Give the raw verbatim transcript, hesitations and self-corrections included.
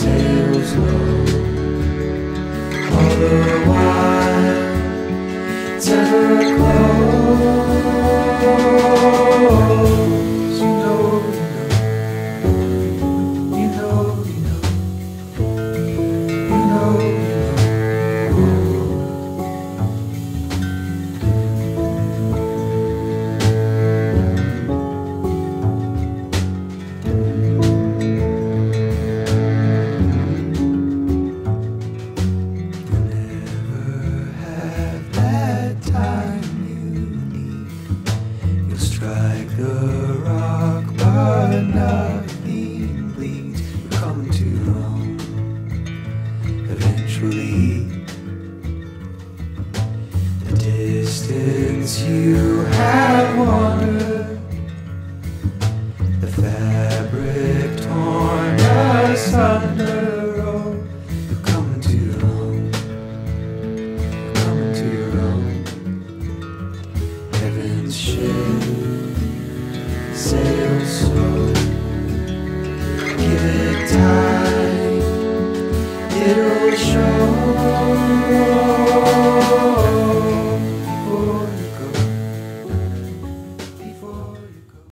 sails low, all the while tether close. You know, you know, you know, you know, you know, strike the rock, but nothing bleeds. You're coming too long. Eventually, the distance you have wandered, the fabric torn asunder.